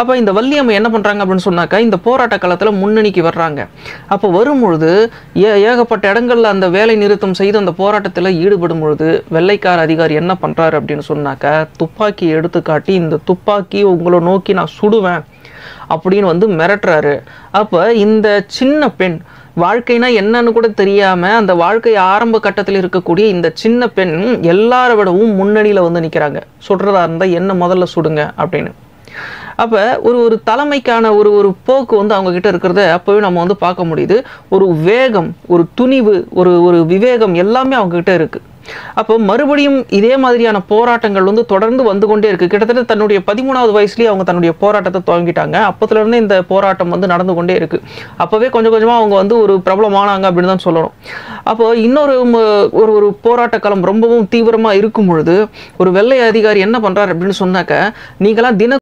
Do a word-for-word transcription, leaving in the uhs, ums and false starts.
அப்போ இந்த வள்ளியம்மை என்ன பண்ணுறாங்க அப்படின்னு சொன்னாக்கா இந்த போராட்ட காலத்தில் முன்னணிக்கு வர்றாங்க. அப்போ வரும்பொழுது ஏ ஏகப்பட்ட இடங்களில் அந்த வேலை நிறுத்தம் செய்து அந்த போராட்டத்தில் ஈடுபடும் பொழுது வெள்ளைக்கார அதிகாரி என்ன பண்ணுறாரு அப்படின்னு சொன்னாக்கா துப்பாக்கியை எடுத்து காட்டி இந்த துப்பாக்கி உங்களை நோக்கி நான் சுடுவேன் அப்படின்னு வந்து மிரட்டுறாரு. அப்போ இந்த சின்ன பெண் வாழ்க்கைனா என்னன்னு கூட தெரியாமல் அந்த வாழ்க்கை ஆரம்ப கட்டத்தில் இருக்கக்கூடிய இந்த சின்ன பெண் எல்லாரை விடவும் முன்னணியில் வந்து நிற்கிறாங்க. சுடுறதா இருந்தால் என்ன முதல்ல சுடுங்க அப்படின்னு. அப்போ ஒரு ஒரு தலைமைக்கான ஒரு ஒரு போக்கு வந்து அவங்கக்கிட்ட இருக்கிறத அப்போவே நம்ம வந்து பார்க்க முடியுது. ஒரு வேகம், ஒரு துணிவு, ஒரு ஒரு விவேகம் எல்லாமே அவங்கக்கிட்ட இருக்குது. அப்போ மறுபடியும் இதே மாதிரியான போராட்டங்கள் வந்து தொடர்ந்து வந்து கொண்டே இருக்குது. கிட்டத்தட்ட தன்னுடைய பதிமூணாவது வயசுலேயே அவங்க தன்னுடைய போராட்டத்தை துவங்கிட்டாங்க. அப்போத்துலேருந்து இந்த போராட்டம் வந்து நடந்து கொண்டே இருக்குது. அப்போவே கொஞ்சம் கொஞ்சமாக அவங்க வந்து ஒரு பிரபலமானாங்க அப்படின்னு தான் சொல்லணும். அப்போ இன்னொரு ஒரு ஒரு போராட்ட காலம் ரொம்பவும் தீவிரமாக இருக்கும் பொழுது ஒரு வெள்ளை அதிகாரி என்ன பண்ணுறாரு அப்படின்னு சொன்னாக்க நீங்களாம் தின